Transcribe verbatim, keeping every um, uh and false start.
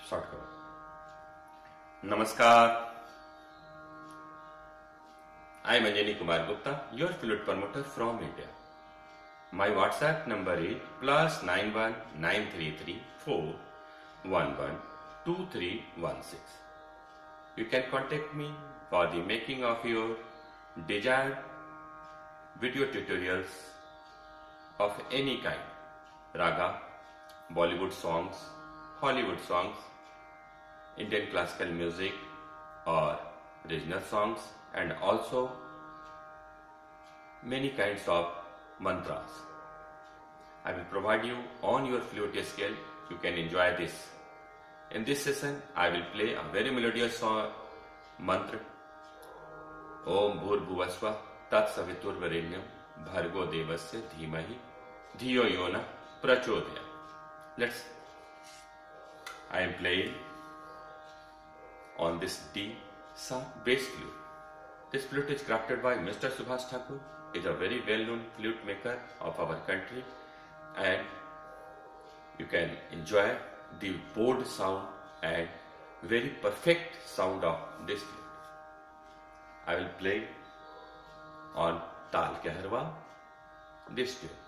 Short करो। नमस्कार, I am Anjani Kumar Gupta, your flute promoter from India. My WhatsApp number is plus nine one nine three three four one one two three one six. You can contact me for the making of your desired video tutorials of any kind: raga, Bollywood songs, Hollywood songs, Indian classical music or regional songs, and also many kinds of mantras. I will provide you on your flute scale. You can enjoy this. In this session, I will play a very melodious song, mantra. Om Bhurбhuvasva Tat Saviturvarenyam Bhargo Devasya Dhimahi Dhiyo Yona Prachodaya. Let's. I am playing on this D sa bass flute. This flute is crafted by Mister Subhash Thakur. He is a very well-known flute maker of our country, and you can enjoy the bold sound and very perfect sound of this flute. I will play on Tal Kaharwa, this tune.